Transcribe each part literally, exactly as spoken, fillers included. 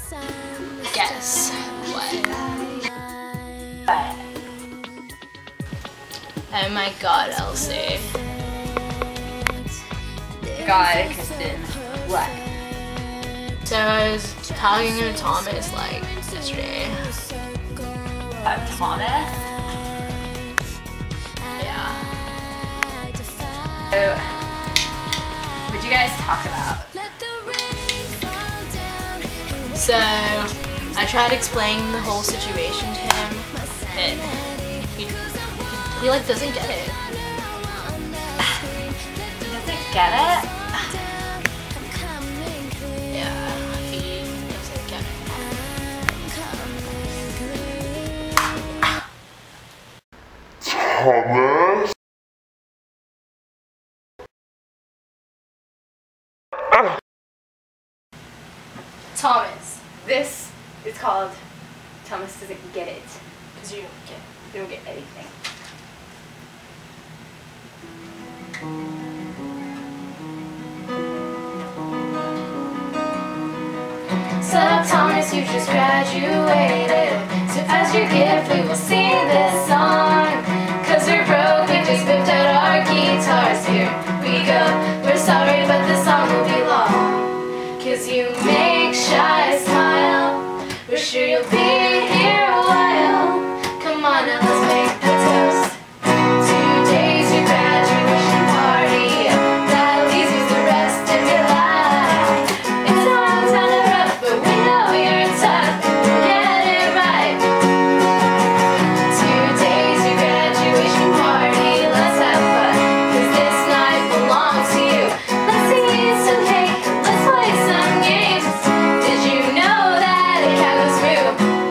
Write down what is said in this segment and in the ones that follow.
Guess what? What? Oh my god, Elsie. God, Kristen. What? So I was talking to Thomas like yesterday. Uh, Thomas? Yeah. So, what'd you guys talk about? So I tried explaining the whole situation to him, and he, he like doesn't get it. He doesn't get it? Yeah, he doesn't get it. Thomas? Thomas, this is called Thomas doesn't get it. Because you don't get it. You don't get anything. So Thomas, you just graduated. So as your gift, we will sing this song. Cause we're broke, we just whipped out our guitars. Here we go. We're sorry, but the song will be long. Cause you make Shy smile. We're sure you'll be here a while. Come on now, let's make a toast. Today's your graduation party. That leaves you the rest of your life. It's all kind of rough, but we know you're tough and you'll get it right. Today's your graduation party. Let's have fun, cause this night belongs to you. Let's eat some cake, let's play some games. Did you know that a cat was moo?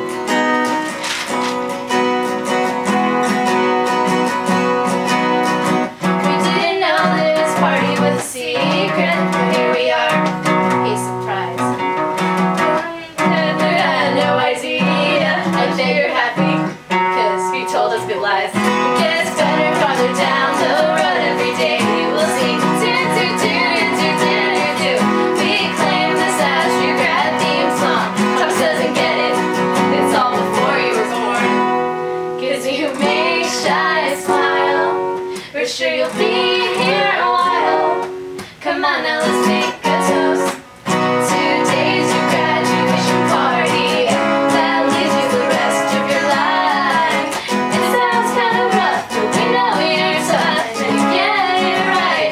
We didn't know this party was a secret. Here we are, a surprise. I had no idea. I bet you're happy, cause you told us good lies. It gets better farther down the road every day. You will see. Do, do, do, do, do, do, do. We claim this as your grad theme song. Thomas doesn't get it. It's all before you were born. Cause you make Shy smile. We're sure you'll be here a while. Come on now, let's make a toast. Today's your graduation party. That leaves you the rest of your life. It sounds kind of rough, but we know you're tough and you get it right.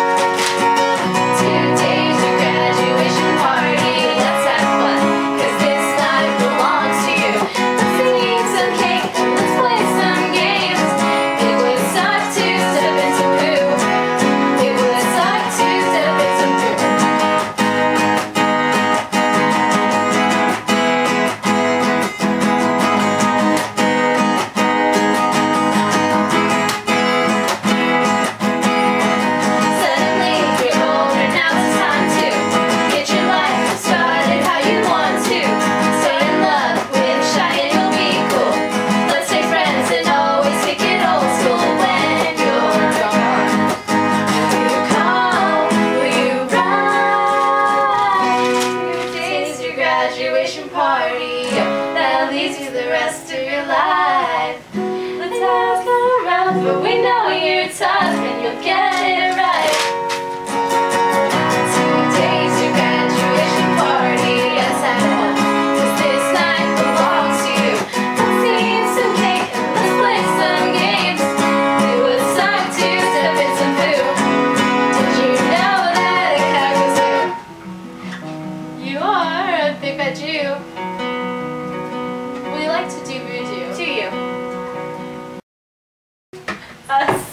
Today's your graduation party. Let's have fun, cause this night belongs to you. Let's eat some cake and let's play some games. It would suck to step in some poo. It would suck to step in some poo. Suddenly you're older, now it's time to get your life started how you want to. Stay in love with Shy and you'll be cool. Let's stay friends and always kick it old school. When you're gone, will you call, will you ride? Today's your graduation party. That leaves you the rest of your life. The time's gonna rough, but we know you're tough and you'll get it right. Today's your graduation party. Let's have fun, cause this night belongs to you. Let's eat some cake and let's play some games. It would suck to step in some poo. Did you know that a cat was you? You are a big bad Jew. We like to do voodoo. To you. Us.